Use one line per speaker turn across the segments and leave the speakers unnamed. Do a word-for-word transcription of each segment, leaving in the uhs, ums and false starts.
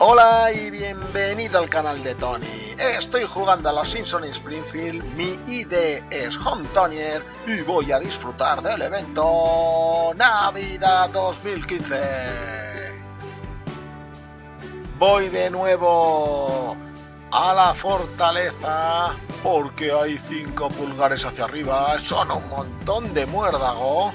Hola y bienvenido al canal de Tony. Estoy jugando a los Simpsons Springfield, mi I D es HomeTonier y voy a disfrutar del evento Navidad dos mil quince. Voy de nuevo a la fortaleza porque hay cinco pulgares hacia arriba, son un montón de muérdago.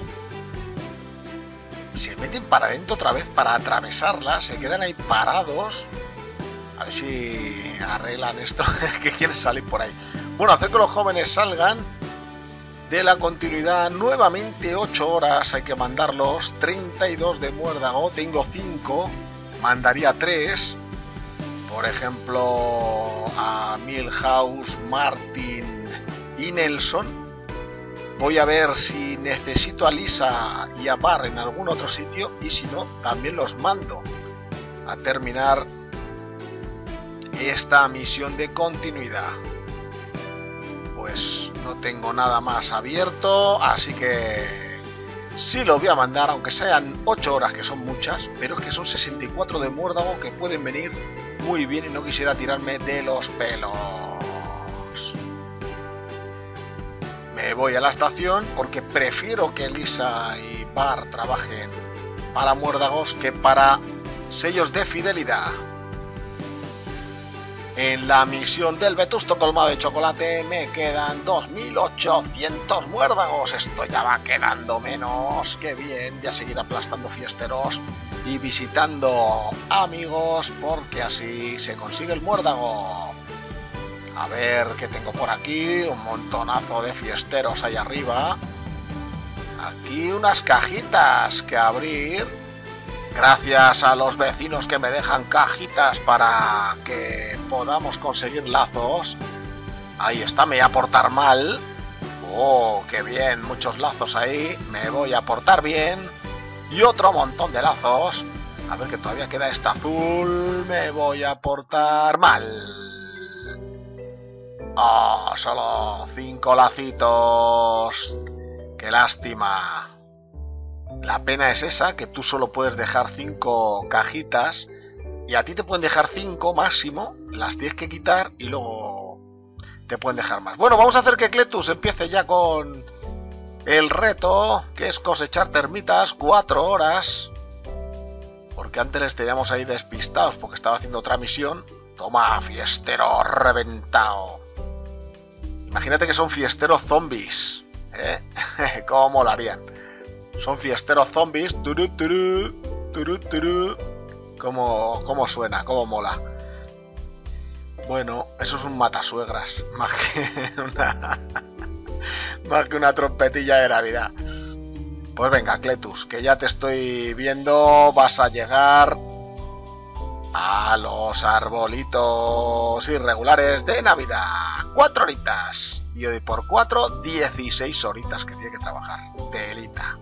Se meten para adentro otra vez para atravesarla, se quedan ahí parados. A ver si arreglan esto, que quieren salir por ahí. Bueno, hacer que los jóvenes salgan de la continuidad. Nuevamente ocho horas hay que mandarlos. treinta y dos de muérdago, tengo cinco, mandaría tres. Por ejemplo, a Milhouse, Martin y Nelson. Voy a ver si necesito a Lisa y a Bar en algún otro sitio, y si no, también los mando a terminar esta misión de continuidad. Pues no tengo nada más abierto, así que sí los voy a mandar, aunque sean ocho horas, que son muchas, pero es que son sesenta y cuatro de muérdago que pueden venir muy bien y no quisiera tirarme de los pelos. Me voy a la estación porque prefiero que Lisa y Bar trabajen para muérdagos que para sellos de fidelidad. En la misión del vetusto colmado de chocolate me quedan dos mil ochocientos muérdagos. Esto ya va quedando menos. ¡Qué bien! Ya seguir aplastando fiesteros y visitando amigos porque así se consigue el muérdago. A ver qué tengo por aquí. Un montonazo de fiesteros ahí arriba. Aquí unas cajitas que abrir. Gracias a los vecinos que me dejan cajitas para que podamos conseguir lazos. Ahí está, me voy a portar mal. Oh, qué bien, muchos lazos ahí. Me voy a portar bien. Y otro montón de lazos. A ver que todavía queda este azul. Me voy a portar mal. Oh, solo cinco lacitos. Qué lástima. La pena es esa, que tú solo puedes dejar cinco cajitas y a ti te pueden dejar cinco máximo, las tienes que quitar y luego te pueden dejar más. Bueno, vamos a hacer que Cletus empiece ya con el reto, que es cosechar termitas, cuatro horas. Porque antes les teníamos ahí despistados porque estaba haciendo otra misión. Toma, fiestero reventado. Imagínate que son fiesteros zombies, ¿eh? ¿Cómo molarían? Son fiesteros zombies. Turu, turu, turu, turu. ¿Cómo, cómo suena? ¿Cómo mola? Bueno, eso es un matasuegras. Más que una... más que una trompetilla de Navidad. Pues venga, Cletus, que ya te estoy viendo. Vas a llegar a los arbolitos irregulares de Navidad. Cuatro horitas. Y hoy por cuatro, dieciséis horitas que tiene que trabajar. Telita.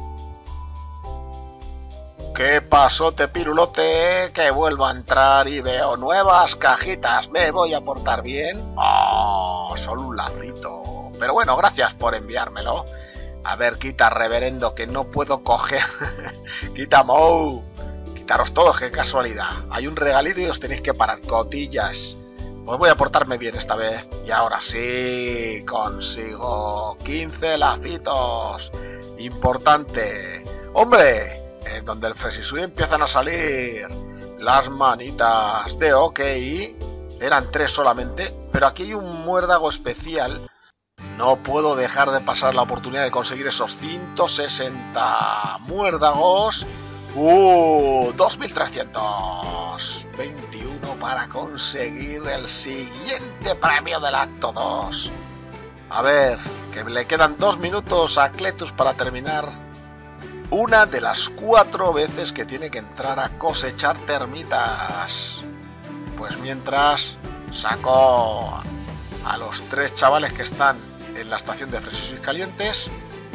¿Qué pasó, te pirulote? Que vuelvo a entrar y veo nuevas cajitas. ¿Me voy a portar bien? Oh, solo un lacito. Pero bueno, gracias por enviármelo. A ver, quita, reverendo, que no puedo coger. Quita, Mou. Quitaros todos, qué casualidad. Hay un regalito y os tenéis que parar, cotillas. Pues voy a portarme bien esta vez. Y ahora sí, consigo quince lacitos. Importante. ¡Hombre! En donde el Fresisui empiezan a salir las manitas de OK. Eran tres solamente. Pero aquí hay un muérdago especial. No puedo dejar de pasar la oportunidad de conseguir esos ciento sesenta muérdagos. Uh, dos mil trescientos veintiuno para conseguir el siguiente premio del acto dos. A ver, que le quedan dos minutos a Cletus para terminar una de las cuatro veces que tiene que entrar a cosechar termitas. Pues mientras saco a los tres chavales que están en la estación de Fresas Calientes.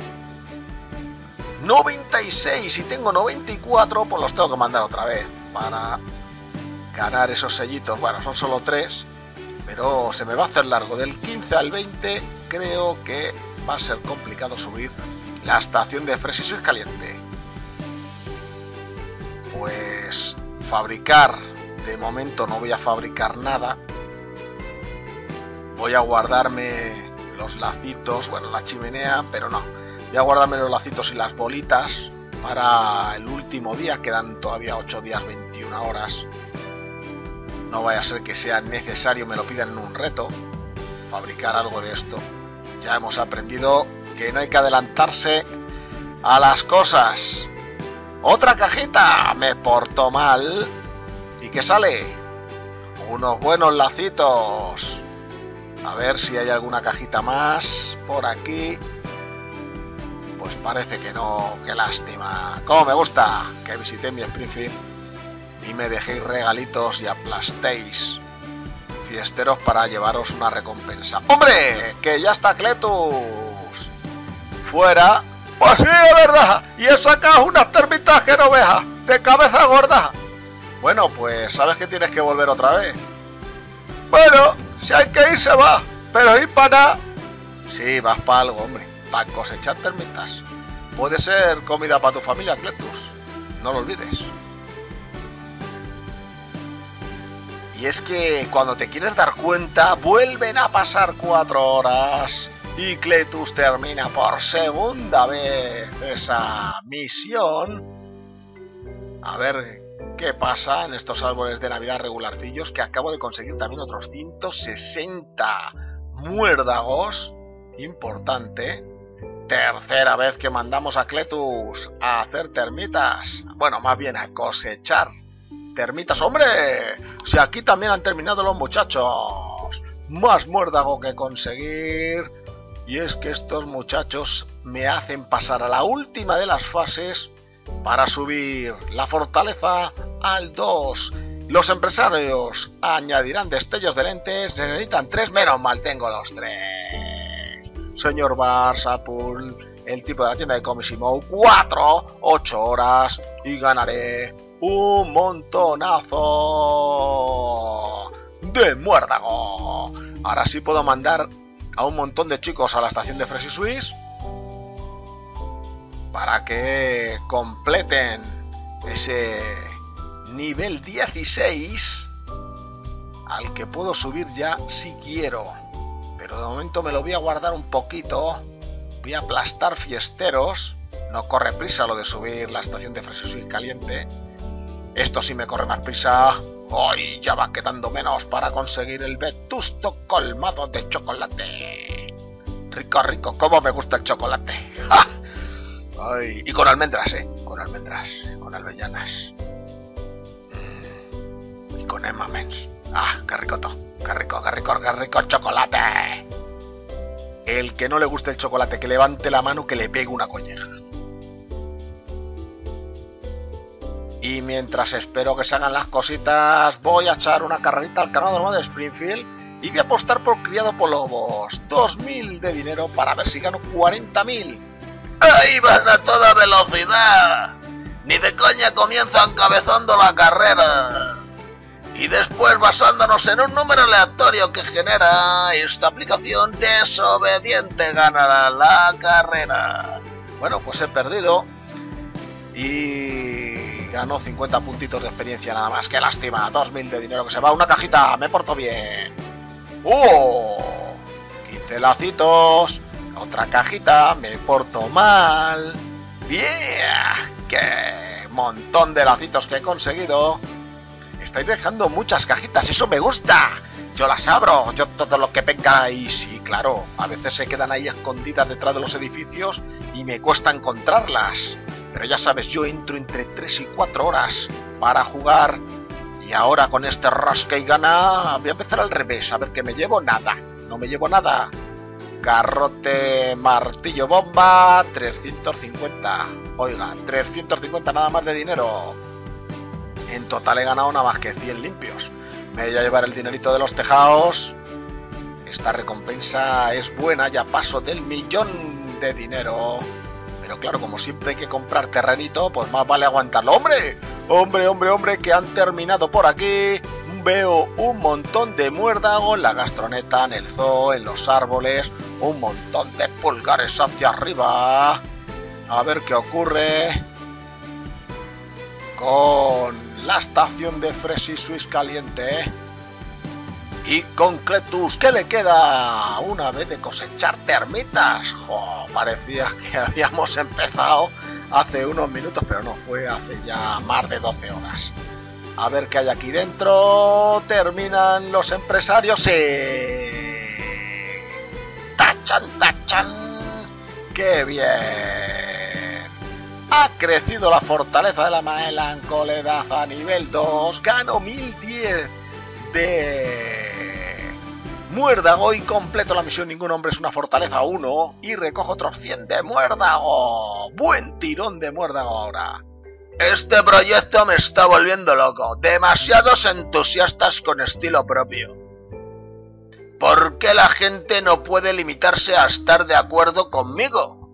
noventa y seis y tengo noventa y cuatro, pues los tengo que mandar otra vez para ganar esos sellitos. Bueno, son solo tres, pero se me va a hacer largo. Del quince al veinte creo que va a ser complicado subir la estación de Fresas Caliente. Pues fabricar De momento no voy a fabricar nada. Voy a guardarme los lacitos, bueno, la chimenea, pero no. Voy a guardarme los lacitos y las bolitas para el último día. Quedan todavía ocho días, veintiuna horas. No vaya a ser que sea necesario, me lo pidan en un reto, fabricar algo de esto. Ya hemos aprendido que no hay que adelantarse a las cosas. Otra cajita, me porto mal. ¿Y qué sale? Unos buenos lacitos. A ver si hay alguna cajita más por aquí. Pues parece que no, qué lástima. Como me gusta que visité mi Springfield y me dejéis regalitos y aplastéis fiesteros para llevaros una recompensa. ¡Hombre! ¡Que ya está Cletus! ¡Fuera! ¡Pues sí, es verdad! ¡Y he sacado unas termitas que no veas! ¡De cabeza gorda! Bueno, pues sabes que tienes que volver otra vez. Bueno, si hay que ir se va, pero ir para nada. Sí, vas para algo, hombre, para cosechar termitas. Puede ser comida para tu familia, Cletus, no lo olvides. Y es que cuando te quieres dar cuenta, vuelven a pasar cuatro horas y Cletus termina por segunda vez esa misión. A ver qué pasa en estos árboles de Navidad regularcillos, que acabo de conseguir también otros ciento sesenta muérdagos. Importante. Tercera vez que mandamos a Cletus a hacer termitas. Bueno, más bien a cosechar termitas. ¡Hombre! Si aquí también han terminado los muchachos. Más muérdago que conseguir. Y es que estos muchachos me hacen pasar a la última de las fases para subir la fortaleza al dos. Los empresarios añadirán destellos de lentes. Necesitan tres, menos mal tengo los tres. Señor Bars, Apple, el tipo de la tienda de Comics y Moe, cuatro, ocho horas y ganaré un montonazo de muérdago. Ahora sí puedo mandar a un montón de chicos a la estación de Fresh Swiss para que completen ese nivel dieciséis al que puedo subir ya si quiero. Pero de momento me lo voy a guardar un poquito. Voy a aplastar fiesteros. No corre prisa lo de subir la estación de Fresh Swiss caliente. Esto sí me corre más prisa. Hoy ya va quedando menos para conseguir el vetusto colmado de chocolate. Rico, rico, cómo me gusta el chocolate. ¡Ja! Ay, y con almendras, eh. Con almendras, con avellanas. Mm, y con M and M's. Ah, qué rico todo. Qué rico, qué rico, qué rico chocolate. El que no le guste el chocolate, que levante la mano, que le pegue una colleja. Y mientras espero que se hagan las cositas, voy a echar una carrerita al canal nuevo de Springfield y voy a apostar por criado por lobos. dos mil de dinero para ver si gano cuarenta mil. ¡Ahí van a toda velocidad! Ni de coña comienzan encabezando la carrera. Y después, basándonos en un número aleatorio que genera esta aplicación, desobediente ganará la carrera. Bueno, pues he perdido y ganó cincuenta puntitos de experiencia nada más. ¡Qué lástima! dos mil de dinero que se va. Una cajita, me porto bien. ¡Oh! quince lacitos. Otra cajita, me porto mal. ¡Yeah! ¡Qué montón de lacitos que he conseguido! Estáis dejando muchas cajitas, eso me gusta. Yo las abro, yo todo lo que venga ahí. Sí, claro, a veces se quedan ahí escondidas detrás de los edificios y me cuesta encontrarlas. Pero ya sabes, yo entro entre tres y cuatro horas para jugar. Y ahora con este rasca y gana voy a empezar al revés, a ver qué me llevo. Nada, no me llevo nada. Garrote, martillo, bomba, trescientos cincuenta. Oiga, trescientos cincuenta nada más de dinero. En total he ganado nada más que cien limpios. Me voy a llevar el dinerito de los tejados. Esta recompensa es buena, ya paso del millón de dinero. Pero claro, como siempre hay que comprar terrenito, pues más vale aguantarlo. ¡Hombre! ¡Hombre, hombre, hombre! Que han terminado por aquí. Veo un montón de muérdago en la gastroneta, en el zoo, en los árboles. Un montón de pulgares hacia arriba. A ver qué ocurre con la estación de Fresi Suisse caliente, ¿eh? Y con Cletus, ¿qué le queda una vez de cosechar termitas? Jo, parecía que habíamos empezado hace unos minutos, pero no, fue hace ya más de doce horas. A ver qué hay aquí dentro. Terminan los empresarios. ¡Sí! ¡Tachan, tachan! ¡Qué bien! Ha crecido la fortaleza de la melancolidad a nivel dos. Gano mil diez de muérdago y completo la misión Ningún hombre es una fortaleza uno. Y recojo otros cien de muérdago. Buen tirón de muérdago ahora. Este proyecto me está volviendo loco. Demasiados entusiastas con estilo propio. ¿Por qué la gente no puede limitarse a estar de acuerdo conmigo?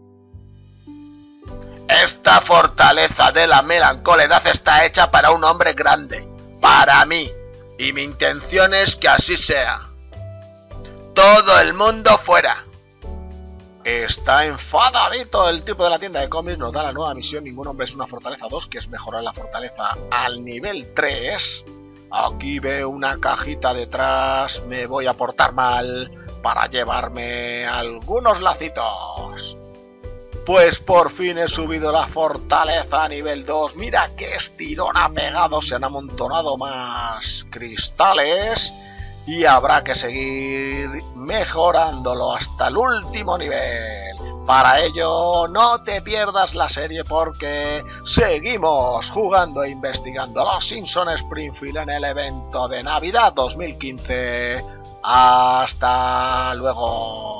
Esta fortaleza de la melancolidad está hecha para un hombre grande. Para mí. Y mi intención es que así sea. Todo el mundo fuera. Está enfadadito el tipo de la tienda de cómics. Nos da la nueva misión Ningún hombre es una fortaleza dos, que es mejorar la fortaleza al nivel tres. Aquí veo una cajita detrás. Me voy a portar mal para llevarme algunos lacitos. Pues por fin he subido la fortaleza a nivel dos. Mira qué estirón ha pegado. Se han amontonado más cristales. Y habrá que seguir mejorándolo hasta el último nivel. Para ello, no te pierdas la serie porque seguimos jugando e investigando Los Simpsons Springfield en el evento de Navidad dos mil quince. ¡Hasta luego!